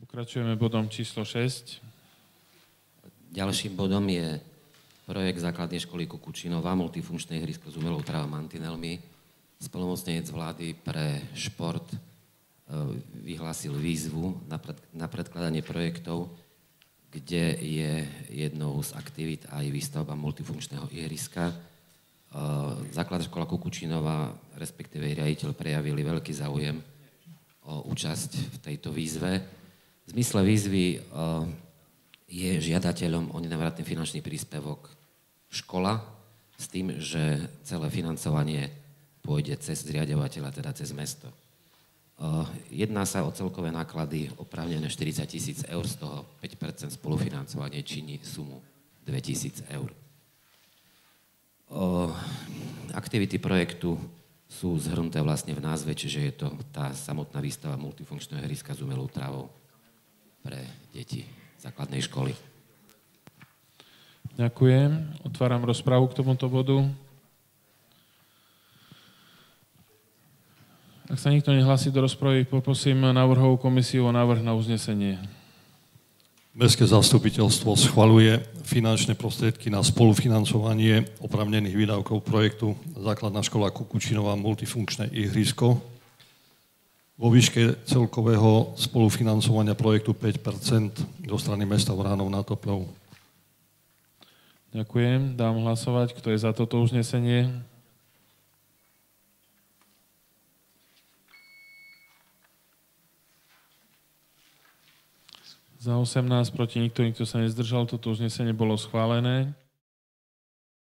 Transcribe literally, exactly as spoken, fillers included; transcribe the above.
Pokračujeme bodom číslo šesť. Ďalším bodom je projekt základnej školy Kukučinova, multifunkčné ihrisko s umelou trávou mantinelmi. Splnomocnenec vlády pre šport vyhlásil výzvu na, pred, na predkladanie projektov, kde je jednou z aktivít aj výstavba multifunkčného ihriska. Základná škola Kukučinova, respektíve riaditeľ, prejavili veľký záujem o účasť v tejto výzve. V zmysle výzvy je žiadateľom o nenávratný finančný príspevok škola s tým, že celé financovanie pôjde cez zriaďovateľa, teda cez mesto. Jedná sa o celkové náklady oprávnené štyridsať tisíc eur, z toho päť percent spolufinancovanie činí sumu dvetisíc eur. Aktivity projektu sú zhrnuté vlastne v názve, čiže je to tá samotná výstava multifunkčného ihriska s umelou trávou pre deti základnej školy. Ďakujem. Otváram rozpravu k tomuto bodu. Ak sa nikto nehlási do rozpravy, poprosím návrhovú komisiu o návrh na uznesenie. Mestské zastupiteľstvo schvaľuje finančné prostriedky na spolufinancovanie oprávnených výdavkov projektu Základná škola Kukučinova multifunkčné ihrisko vo výške celkového spolufinancovania projektu päť percent zo strany mesta Vránov nad Topľou. Ďakujem. Dám hlasovať. Kto je za toto uznesenie? Za osemnásť, proti nikto, nikto sa nezdržal. Toto uznesenie bolo schválené.